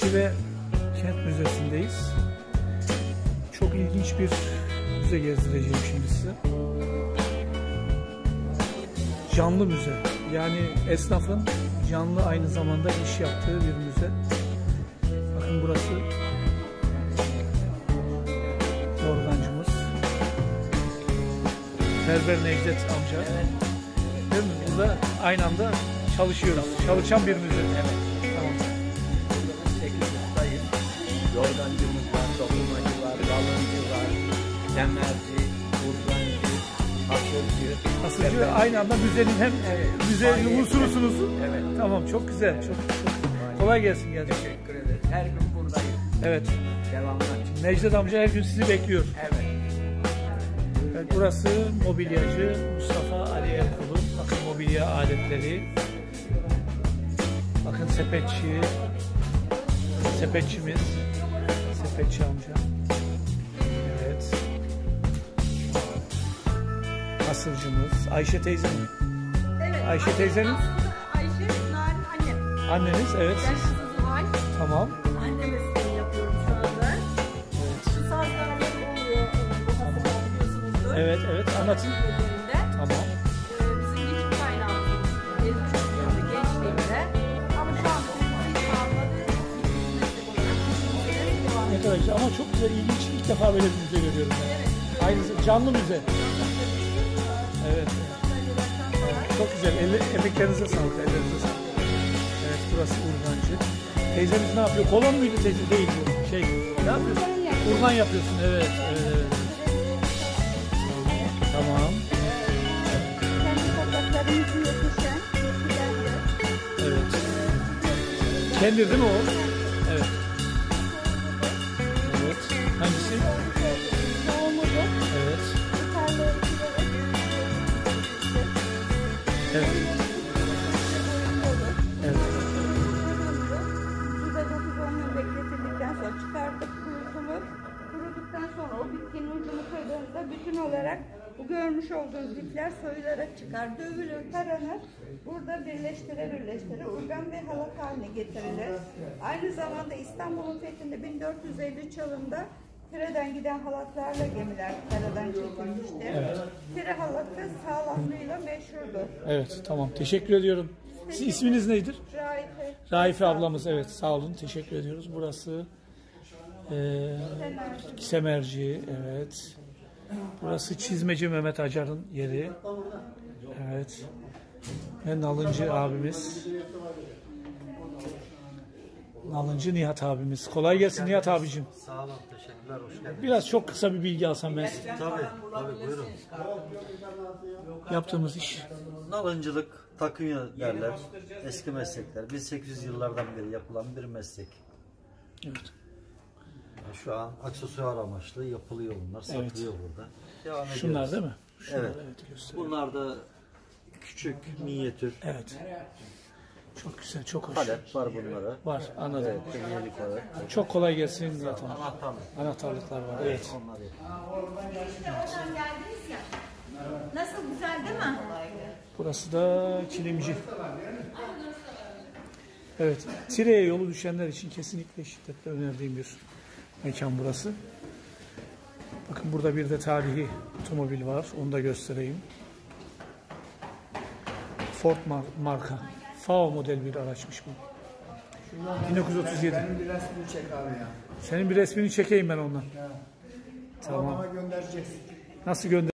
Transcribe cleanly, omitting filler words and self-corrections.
Şile Kent Müzesi'ndeyiz. Çok ilginç bir müze gezdireceğim şimdi size. Canlı müze. Yani esnafın canlı aynı zamanda iş yaptığı bir müze. Bakın burası organcımız. Berber Necdet amca. Evet. Değil mi? Burada aynı anda çalışıyoruz. Çalışan bir müze. Evet. Tamam. 8 ustayız. Yorgancımız var, dokumacı var, balıncı var, kemerci, urgancı, hasırcı. Hasırcı aynı anda müzenin hem müzenin unsurusunuz. Evet. Tamam, çok güzel. Çok kolay gelsin gelecek. Teşekkür ederiz. Her gün buradayız. Evet. Devamlı açık. Necdet amca her gün sizi bekliyor. Evet. Evet, burası mobilyacı Mustafa Ali Erkul'un. Bakın mobilya aletleri. Bakın sepetçimiz. Sepetçi amca. Evet. Hasırcımız. Ayşe teyze mi? Evet. Ayşe teyzenin? Aslında Ayşe, Narin annem. Anneniz, evet. Ben Siz. kızı Zuhal. Tamam. Anne mesleğini yapıyorum şu anda. Evet. Şu sazlarım oluyor. Bu hasırlar biliyorsunuzdur. Evet, evet. Anlatın. Üzerinde. Tamam. Bizim geçim kaynağımız. Benim çocukluğumda, gençliğimde. Ama şu anda bizim hiç kalmadı. Meslek olarak işimize devam Ne ediyoruz. kadar güzel ama çok güzel, ilginç. İlk defa böyle bir müze görüyorum ben. Evet. Aynı canlı müze. Evet. Çok güzel. Emeklerinize sağlık. Ellerinize sağlık. Evet, burası urgancı. Teyzemiz ne yapıyor? Kolon muydu teyze? Değil. Ne yapıyorsun? Urgan yapıyorsun. Evet. Evet. Tamam. Kendi topraklarımızın yetişen bitkilerdir. Evet. Kendir değil mi o? Evet. Evet. Hangisi? Tohumudur. Evet. Tarlaya ekilerek Evet. Evet. suda 9-10 gün bekletildikten sonra çıkartıp kurutulur. Kuruduktan sonra o bitkinin ucunu kırdığınızda bütün olarak bu görmüş olduğunuz ipler soyularak çıkar. Dövülür, taranır. Burada birleştirir urgan ve halat haline getirilir. Aynı zamanda İstanbul'un fethinde 1453 yılında Tire'den giden halatlarla gemiler karadan çekilmiştir. Evet. Tire halatı sağlamlığıyla meşhurdur. Evet. Tamam. Teşekkür ediyorum. Sizin isminiz nedir? Raife, Raife ablamız, evet, sağ olun, teşekkür ediyoruz. Burası Semerci, evet. Burası Çizmeci Mehmet Acar'ın yeri. Evet. Ve Nalıncı abimiz. Nalıncı Nihat abimiz. Kolay gelsin Nihat abicim. Sağ olun, teşekkürler, hoş geldiniz. Biraz çok kısa bir bilgi alsam ben. Tabii, buyurun. Yaptığımız iş. Nalıncılık, takınya derler, eski meslekler. 1800 yıllardan beri yapılan bir meslek. Evet. Şu an aksesuar amaçlı yapılıyor bunlar, satılıyor burada. Devam Şunlar ediyoruz. değil mi? Şunlar, Evet. gösteriyor. Bunlar da küçük, minyatür, Evet. Çok güzel, çok hoş. palet var bunlara. Var, anladım. Evet, kırmızılık var. Çok kolay gelsin Nihat abi. Anahtarlık. Anahtarlıklar var, evet. Onlar yapıyor. Oradan geldiniz ya. Nasıl, güzel değil mi? Burası da kilimci. Evet, Tire'ye yolu düşenler için kesinlikle şiddetle önerdiğim bir mekan burası. Bakın burada bir de tarihi otomobil var, onu da göstereyim. Ford marka, FAO model bir araçmış bu. 1937. Benim bir resmini çek abi ya. Senin bir resmini çekeyim ben ondan. Ya. Tamam. Bana göndereceksin. Nasıl gönder?